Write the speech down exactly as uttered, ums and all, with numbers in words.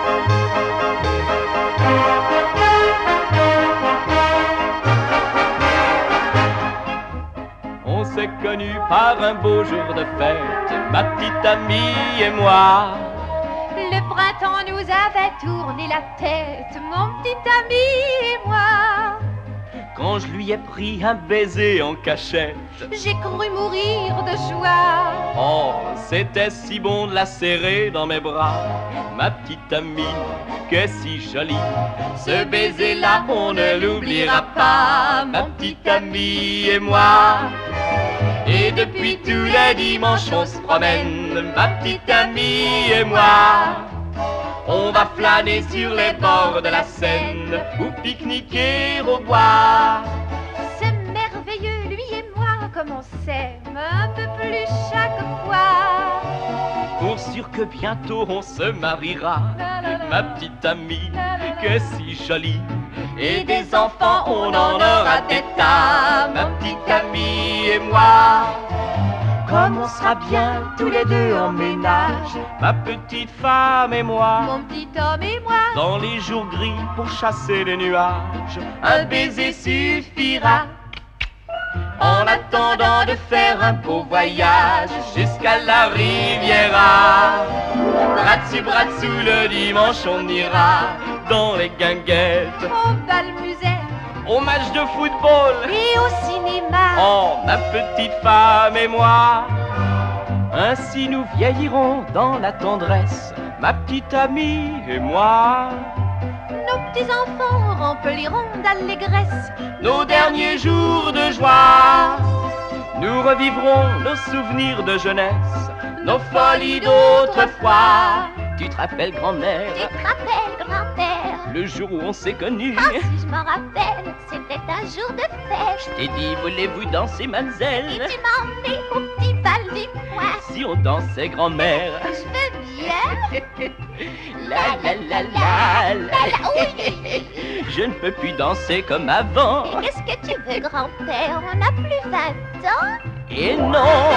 On s'est connus par un beau jour de fête, ma petite amie et moi. Le printemps nous avait tourné la tête, mon petit ami et moi. Quand je lui ai pris un baiser en cachette, j'ai cru mourir de joie. Oh, c'était si bon de la serrer dans mes bras, ma petite amie, que si jolie. Ce baiser-là, on ne l'oubliera pas, ma petite amie et moi. Et depuis tous les dimanches on se promène, ma petite amie et moi. On va flâner sur les bords de la Seine ou pique-niquer au bois. C'est merveilleux, lui et moi, comme on s'aime un peu plus chaque fois. Pour sûr que bientôt on se mariera, ma petite amie, que si jolie. Et des enfants on en aura des tas, ma petite amie et moi. Comme on sera bien tous les deux en ménage, ma petite femme et moi. Mon petit homme et moi. Dans les jours gris pour chasser les nuages, un baiser suffira. En attendant de faire un beau voyage jusqu'à la Riviera. Bras dessus, bras dessous, le dimanche on ira dans les guinguettes, au bal musette, au match de football et au cinéma. Oh, ma petite femme et moi. Ainsi nous vieillirons dans la tendresse, ma petite amie et moi. Nos petits-enfants rempliront d'allégresse nos derniers jours de joie. Nous revivrons nos souvenirs de jeunesse, nos folies d'autrefois. Tu te rappelles, grand-mère? Tu te rappelles, grand-père? Le jour où on s'est connus. Ah, si je m'en rappelle, c'était un jour de fête. Je t'ai dit, voulez-vous danser, mademoiselle? Et tu m'as emmené au petit bal du coin. Si on dansait, grand-mère? Je veux bien. La la la la la. Oui. Je ne peux plus danser comme avant. Et qu'est-ce que tu veux, grand-père? On n'a plus vingt ans. Et non,